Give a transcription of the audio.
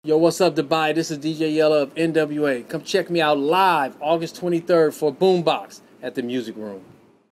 Yo, what's up, Dubai? This is DJ Yella of N.W.A. Come check me out live August 23rd for BOOMBOX at the Music Room.